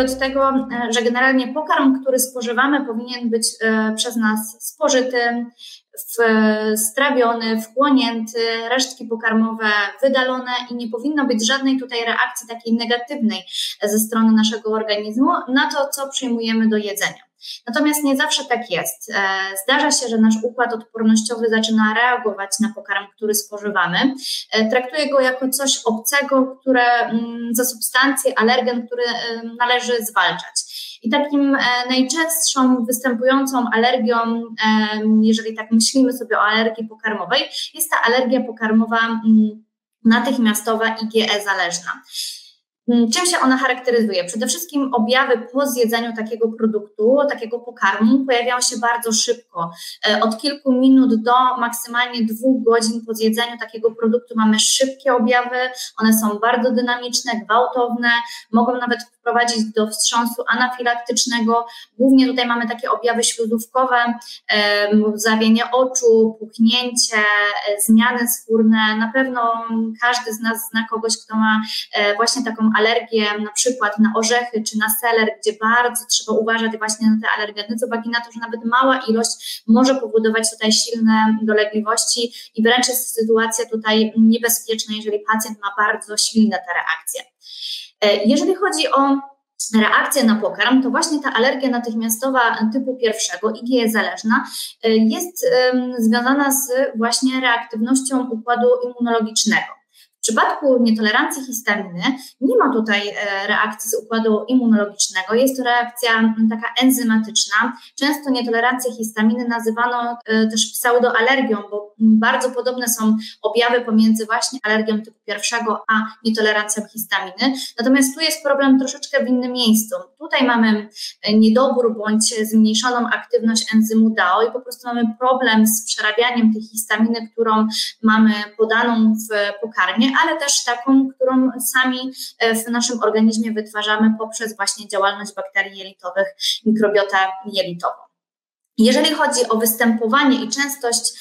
od tego, że generalnie pokarm, który spożywamy, powinien być przez nas spożyty, strawiony, wchłonięty, resztki pokarmowe wydalone i nie powinno być żadnej tutaj reakcji takiej negatywnej ze strony naszego organizmu na to, co przyjmujemy do jedzenia. Natomiast nie zawsze tak jest. Zdarza się, że nasz układ odpornościowy zaczyna reagować na pokarm, który spożywamy. Traktuje go jako coś obcego, za substancję, alergen, który należy zwalczać. I takim najczęstszą występującą alergią, jeżeli tak myślimy sobie o alergii pokarmowej, jest ta alergia pokarmowa natychmiastowa IgE zależna. Czym się ona charakteryzuje? Przede wszystkim objawy po zjedzeniu takiego produktu, takiego pokarmu pojawiają się bardzo szybko. Od kilku minut do maksymalnie 2 godzin po zjedzeniu takiego produktu mamy szybkie objawy, one są bardzo dynamiczne, gwałtowne, mogą nawet wprowadzić do wstrząsu anafilaktycznego. Głównie tutaj mamy takie objawy śluzówkowe, zawienie oczu, puchnięcie, zmiany skórne. Na pewno każdy z nas zna kogoś, kto ma właśnie taką alergię na przykład na orzechy czy na seler, gdzie bardzo trzeba uważać właśnie na te alergeny, z uwagi na to, że nawet mała ilość może powodować tutaj silne dolegliwości i wręcz jest sytuacja tutaj niebezpieczna, jeżeli pacjent ma bardzo silne te reakcje. Jeżeli chodzi o reakcję na pokarm, to właśnie ta alergia natychmiastowa typu pierwszego, IgE zależna, jest związana z właśnie reaktywnością układu immunologicznego. W przypadku nietolerancji histaminy nie ma tutaj reakcji z układu immunologicznego, jest to reakcja taka enzymatyczna. Często nietolerancję histaminy nazywano też pseudoalergią, bo bardzo podobne są objawy pomiędzy właśnie alergią typu pierwszego a nietolerancją histaminy. Natomiast tu jest problem troszeczkę w innym miejscu. Tutaj mamy niedobór bądź zmniejszoną aktywność enzymu DAO i po prostu mamy problem z przerabianiem tej histaminy, którą mamy podaną w pokarmie, ale też taką, którą sami w naszym organizmie wytwarzamy poprzez właśnie działalność bakterii jelitowych, mikrobiotę jelitową. Jeżeli chodzi o występowanie i częstość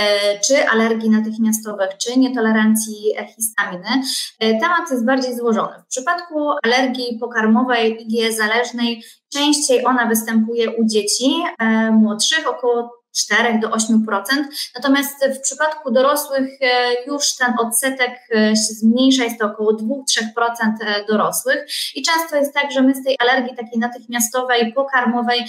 czy alergii natychmiastowych, czy nietolerancji histaminy, temat jest bardziej złożony. W przypadku alergii pokarmowej IgE zależnej częściej ona występuje u dzieci młodszych, około 4 do 8%, natomiast w przypadku dorosłych już ten odsetek się zmniejsza, jest to około 2-3% dorosłych i często jest tak, że my z tej alergii takiej natychmiastowej, pokarmowej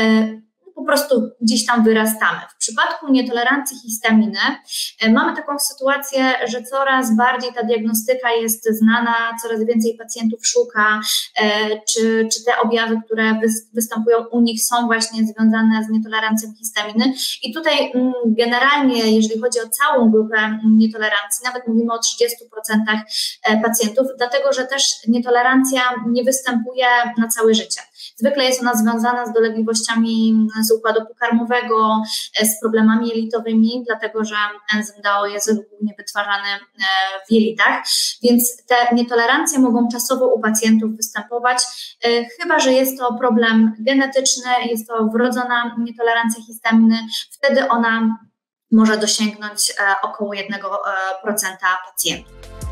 po prostu gdzieś tam wyrastamy. W przypadku nietolerancji histaminy mamy taką sytuację, że coraz bardziej ta diagnostyka jest znana, coraz więcej pacjentów szuka, czy te objawy, które występują u nich są właśnie związane z nietolerancją histaminy. I tutaj generalnie, jeżeli chodzi o całą grupę nietolerancji, nawet mówimy o 30% pacjentów, dlatego że też nietolerancja nie występuje na całe życie. Zwykle jest ona związana z dolegliwościami z układu pokarmowego, z problemami jelitowymi, dlatego że enzym DAO jest głównie wytwarzany w jelitach, więc te nietolerancje mogą czasowo u pacjentów występować, chyba że jest to problem genetyczny, jest to wrodzona nietolerancja histaminy, wtedy ona może dosięgnąć około 1% pacjentów.